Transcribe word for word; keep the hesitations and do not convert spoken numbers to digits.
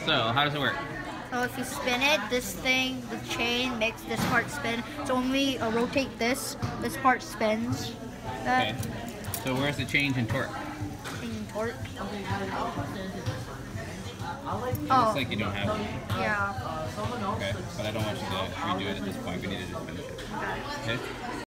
So, how does it work? So if you spin it, this thing, the chain makes this part spin. So when we uh, rotate this, this part spins. That Okay. So where's the change in torque? in torque. It Oh, looks like you don't have one. yeah. Okay, but I don't want you to redo it at this point. We need to just finish it. Okay. Okay?